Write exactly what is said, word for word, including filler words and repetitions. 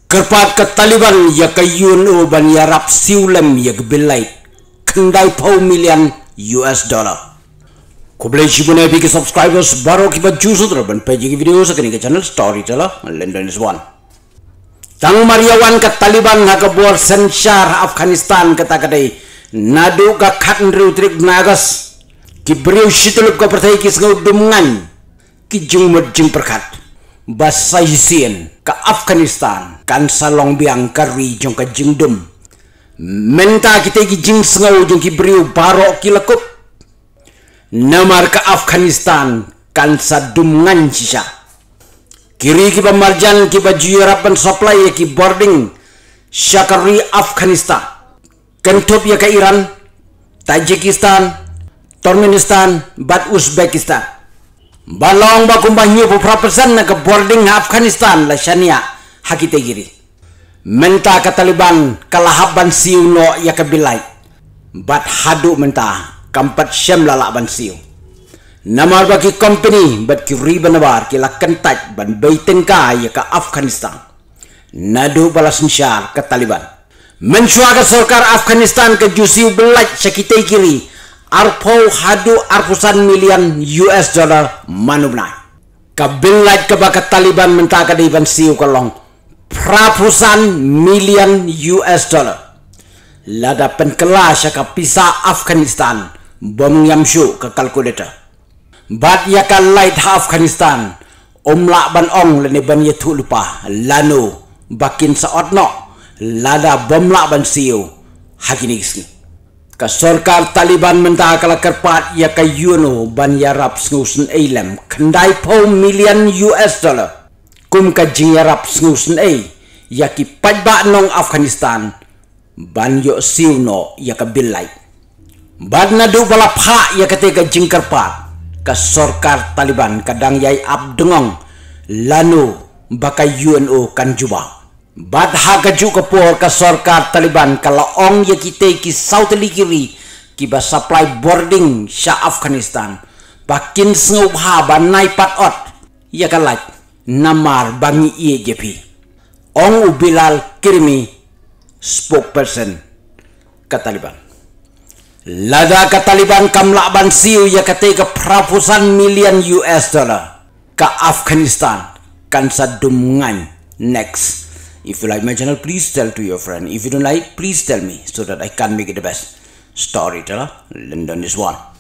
Kerpat ke Taliban ya ke U N O ban ya rap siulem ya ke bilai kendai pau milian U S dollar. Ko boleh cibune bagi subscribers baru kita jusu terban page video sekali ke channel Storyteller London is one. Tang Mariawan ke Taliban ha ke bor sensar Afghanistan kata kadai nadu ka khatnru trik nagas ki beriu situlup ka pertai ki sengau dumungan ki jung mejing perkat basaisien ke Afghanistan kan salong biang kari jong ka jingdum menta kita ki jing sengau jong ki beriu barok ki lekup namar ke Afghanistan kan sadumngan sisa kiri ki pamarjan ki baju harapan supply ki boarding syakari Afghanistan kentop ya ke Iran Tajikistan Turkmenistan bat Uzbekistan balong ba kumbahnya beberapa persen na ke boarding Afghanistan la syania hakite giri menta ke Taliban kalahaban siuno ya ke bilai bat hadu menta kampat syam lala ban siu namar bagi company bat ki riba nabar ki la kentaj ban baitengka ya ke Afghanistan nadu balas syar ke Taliban mensuaga sarkar Afghanistan ke jusiu belaj sakite kiri arpo hadu arpusan milian U S dollar manubna kabilaj ke bakat Taliban menta ka diban siu kolong prapusan milian U S dollar lada penkelas ka pisa Afghanistan bom yamshu ke kalkulator bat ya ka light Afghanistan omla ban ong lene ban yetu lupa lanu bakin saotno lada bomla ban siu hakini gisni ka sarkar Taliban menta kala kerpat ya ka U N O ban yarap sngusen eilam kendai pau milian U S dollar kum ka jing yarap sngusen ei ya ki pajba nong Afghanistan ban yo siuno ya ka bilai bad nadu bala pha ya ka te ka jing kerpat ka sarkar Taliban kadang yai abdengong lanu baka U N O kan juba bad hagaju ke por ka sarkar Taliban kalau ong ya kita ki south kiri ki ba supply boarding sya Afghanistan bakin sngub ha ban nai pat ot ya kalaj namar bangi E J P ong ubilal kirmi spokesperson ka Taliban lada ka Taliban kamla ban siu ya kate ka prapusan milian U S dollar ka Afghanistan kan sadumngan next. If you like my channel, please tell to your friend. If you don't like, please tell me so that I can make it the best. Storyteller London is one.